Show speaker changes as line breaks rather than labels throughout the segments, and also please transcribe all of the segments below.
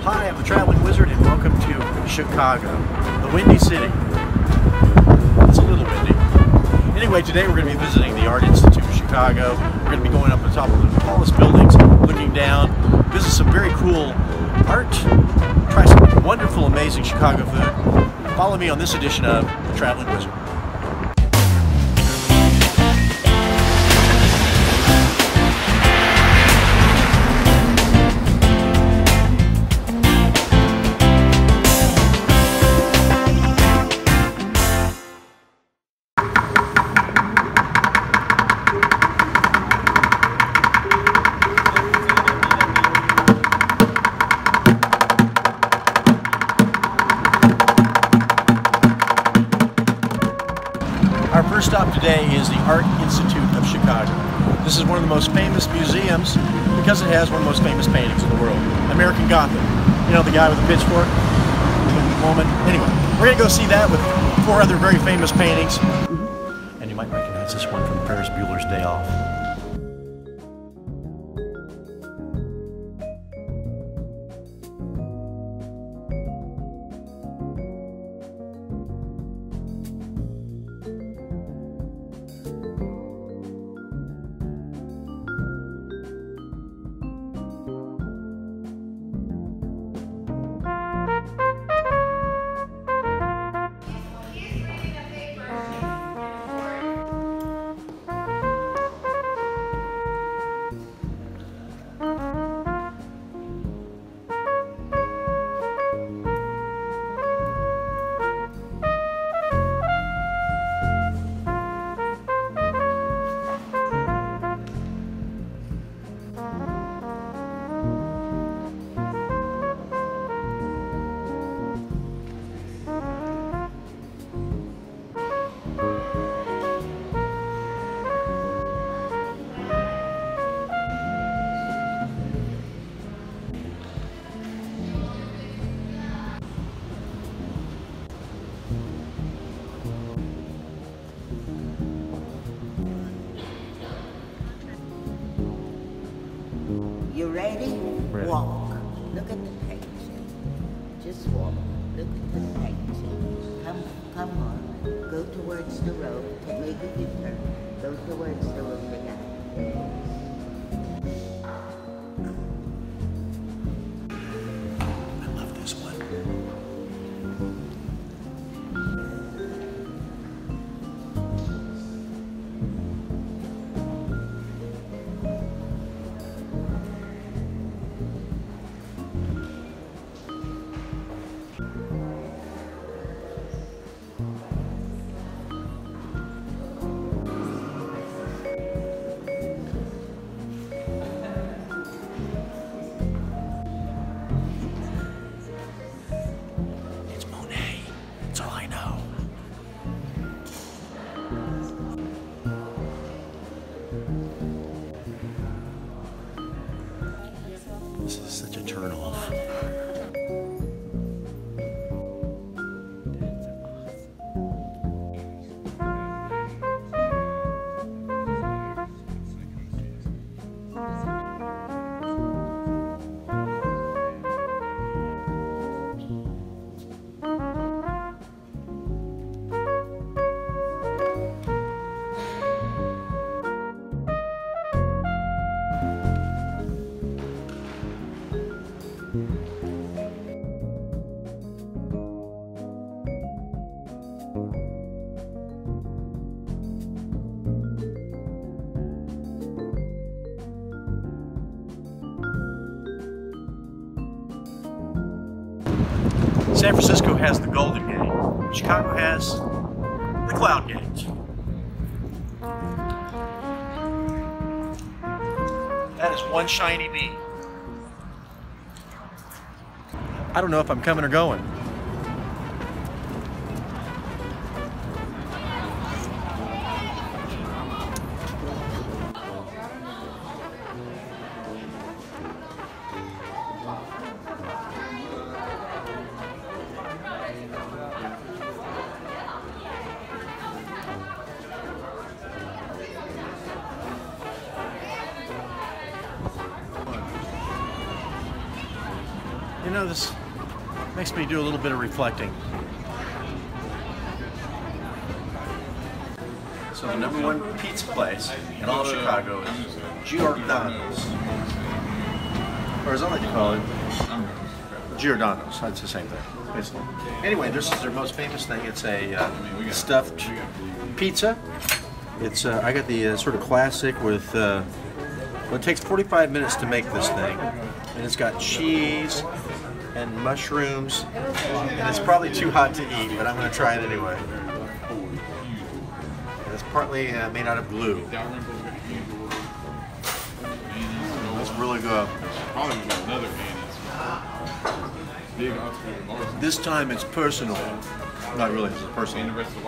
Hi, I'm the Traveling Wizard and welcome to Chicago, the Windy City. It's a little windy. Anyway, today we're going to be visiting the Art Institute of Chicago. We're going to be going up on top of the tallest buildings, looking down, visit some very cool art, try some wonderful, amazing Chicago food. Follow me on this edition of The Traveling Wizard. Our first stop today is the Art Institute of Chicago. This is one of the most famous museums because it has one of the most famous paintings in the world, American Gothic. You know, the guy with the pitchfork, the woman. Anyway, we're going to go see that with 4 other very famous paintings. And you might recognize this one from Ferris Bueller's Day Off.
You ready?
Ready.
Walk. Look at the painting. Just walk. Look at the painting. Come on. Go towards the road. Maybe you turn. Go towards the road again.
I love this one. This is such a turn off. San Francisco has the Golden Gate. Chicago has the Cloud Gate. That is one shiny bee. I don't know if I'm coming or going. You know, this makes me do a little bit of reflecting. So the number one pizza place in all of Chicago is Giordano's. Or as I like to call it, Giordano's. That's the same thing, basically. Anyway, this is their most famous thing. It's a stuffed pizza. It's I got the sort of classic with, well, it takes 45 minutes to make this thing. And it's got cheese and mushrooms. And it's probably too hot to eat, but I'm going to try it anyway. And it's partly made out of glue. It's really good. This time it's personal. Not really, it's personal.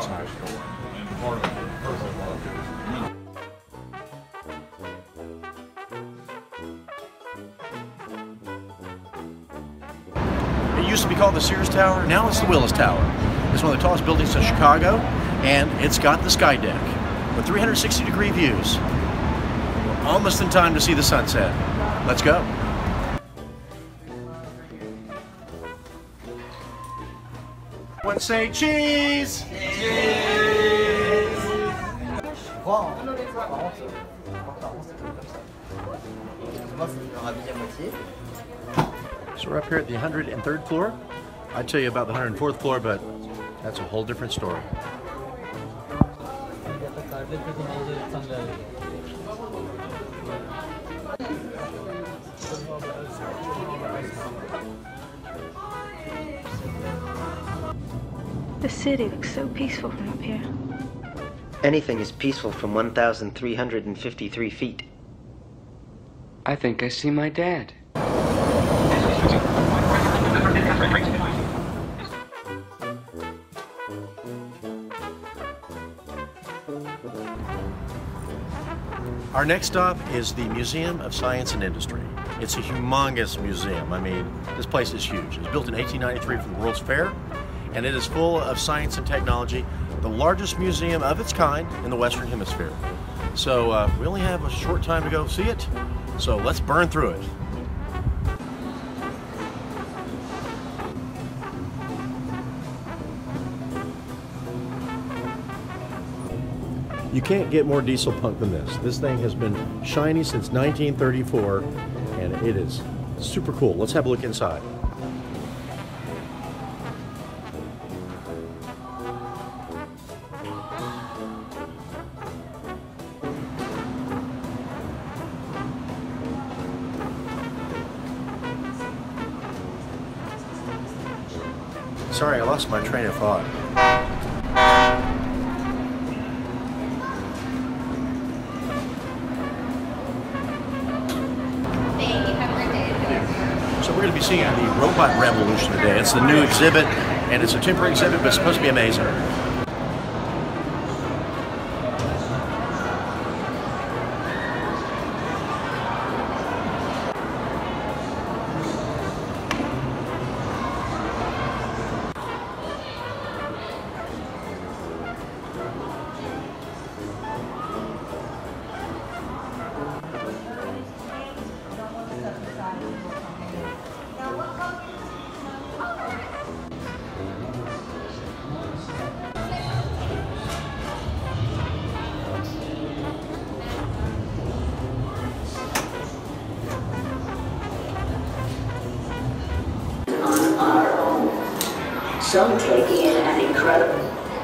It used to be called the Sears Tower, now it's the Willis Tower. It's one of the tallest buildings in Chicago, and it's got the sky deck with 360-degree views. We're almost in time to see the sunset. Let's go. Everyone say cheese! Cheese! So we're up here at the 103rd floor. I'd tell you about the 104th floor, but that's a whole different story.
The city looks so peaceful from up here.
Anything is peaceful from 1,353 feet.
I think I see my dad.
Our next stop is the Museum of Science and Industry. It's a humongous museum. I mean, this place is huge. It was built in 1893 for the World's Fair, and it is full of science and technology, the largest museum of its kind in the Western Hemisphere. So we only have a short time to go see it, so let's burn through it. You can't get more diesel punk than this. This thing has been shiny since 1934, and it is super cool. Let's have a look inside. Sorry, I lost my train of thought. So we're going to be seeing the Robot Revolution today. It's the new exhibit, and it's a temporary exhibit, but it's supposed to be amazing.
Some take in an incredible.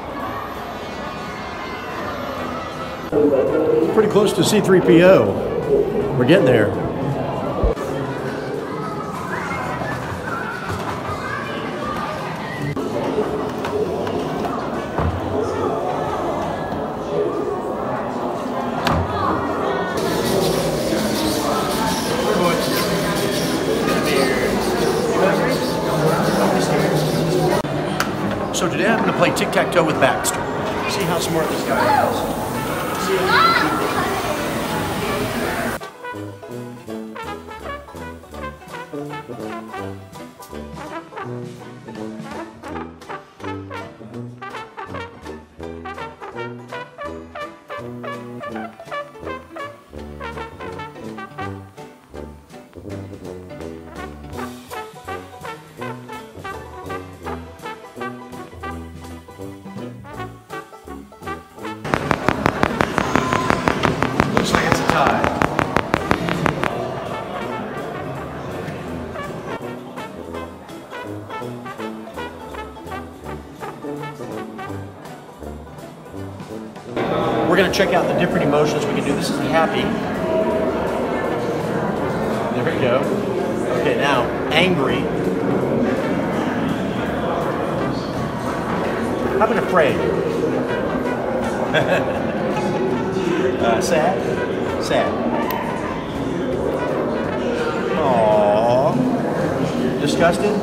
Pretty close to C-3PO. We're getting there. So today I'm going to play tic-tac-toe with Baxter. See how smart this guy is. we're going to check out the different emotions we can do. This is happy. There we go. Okay, now angry. How about afraid? Sad? Sad. Aww. Disgusted?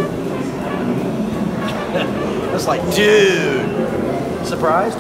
That's like, dude. Surprised?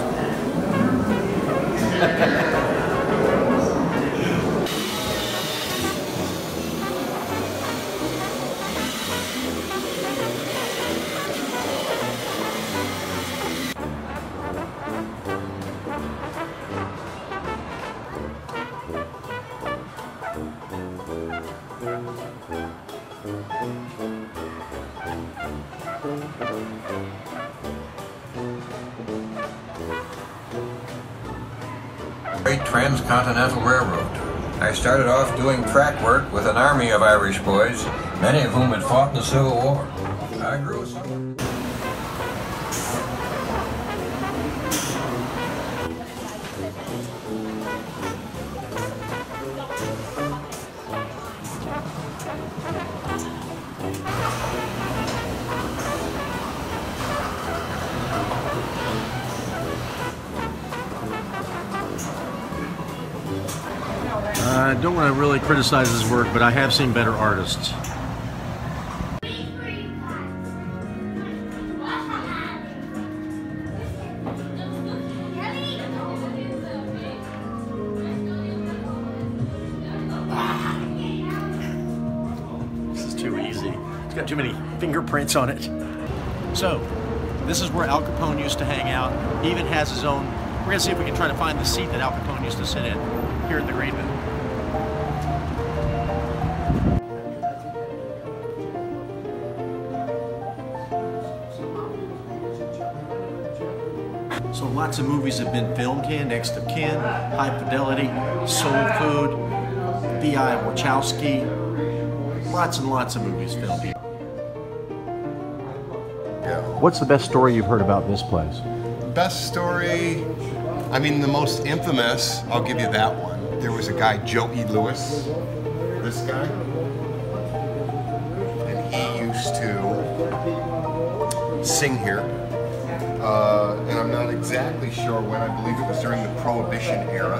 Great Transcontinental Railroad. I started off doing track work with an army of Irish boys, many of whom had fought in the Civil War. I grew a
I don't want to really criticize his work, but I have seen better artists. This is too easy. It's got too many fingerprints on it. So, this is where Al Capone used to hang out. He even has his own. We're going to see if we can try to find the seat that Al Capone used to sit in here at the Greenman. So lots of movies have been filmed here. Next of Kin, High Fidelity, Soul Food, V.I. Wachowski. Lots and lots of movies filmed here.
Yeah.
What's the best story you've heard about this place?
Best story, I mean the most infamous, I'll give you that one. There was a guy, Joe E. Lewis, this guy, and he used to sing here. And I'm not exactly sure when, I believe it was during the Prohibition era.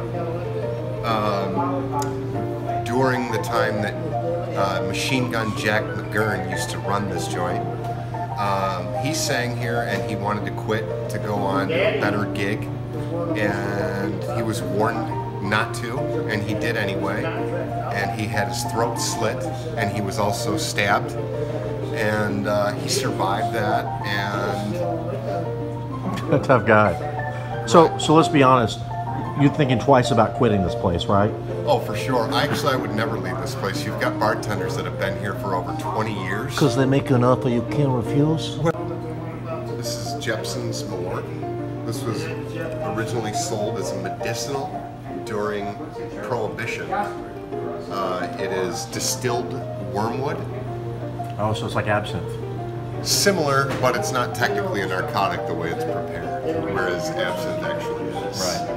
During the time that Machine Gun Jack McGurn used to run this joint. He sang here and he wanted to quit to go on to a better gig, and he was warned not to, and he did anyway, and he had his throat slit and he was also stabbed, and he survived that. And
a tough guy. So let's be honest, you're thinking twice about quitting this place, right?
oh, for sure. I would never leave this place. You've got bartenders that have been here for over 20 years.
Because they make an offer you can't refuse?
This is Jeppson's Malort. This was originally sold as a medicinal during Prohibition. It is distilled wormwood.
Oh, so it's like absinthe.
Similar, but it's not technically a narcotic the way it's prepared, whereas absinthe actually is.
Right.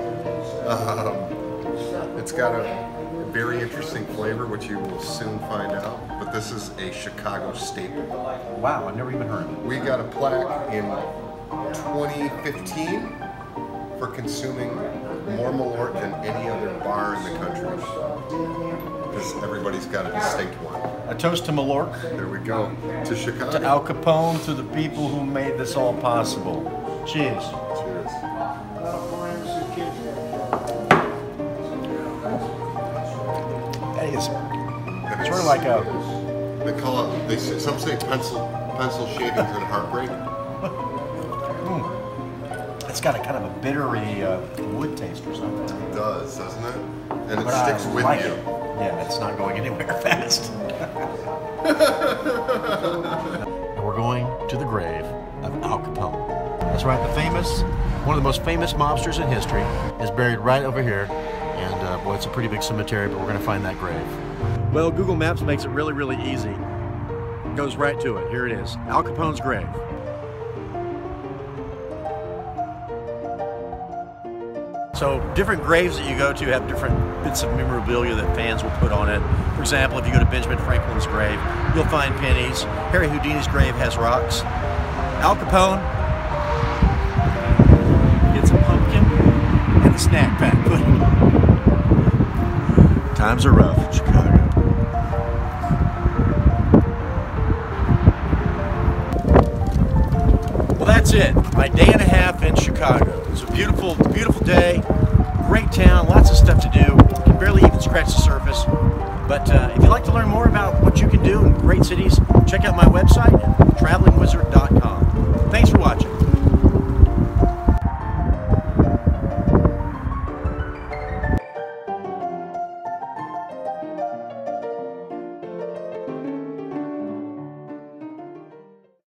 It's got a very interesting flavor, which you will soon find out. But this is a Chicago staple.
Wow, I've never even heard of it.
We got a plaque in 2015 for consuming more Malort than any other bar in the country. Because everybody's got a distinct one.
A toast to Malort.
There we go. To Chicago.
To Al Capone, to the people who made this all possible. Cheers.
Cheers.
That is sort of like a...
They call it, some say pencil shavings and heartbreak.
It's got a kind of a bittery wood taste or something.
It does, doesn't it? And it
But
sticks
I
with
like
you.
it. Yeah, it's not going anywhere fast. And we're going to the grave of Al Capone. That's right, one of the most famous mobsters in history is buried right over here. And boy, it's a pretty big cemetery, but we're going to find that grave. Well, Google Maps makes it really, really easy. It goes right to it. Here it is, Al Capone's grave. So different graves that you go to have different bits of memorabilia that fans will put on it. For example, if you go to Benjamin Franklin's grave, you'll find pennies. Harry Houdini's grave has rocks. Al Capone gets a pumpkin and a snack pack pudding. Times are rough in Chicago. Well, that's it. My day and a half in Chicago. It was a beautiful, beautiful day. Great town, lots of stuff to do. You can barely even scratch the surface. But if you'd like to learn more about what you can do in great cities, check out my website, travelingwizard.com. Thanks for watching.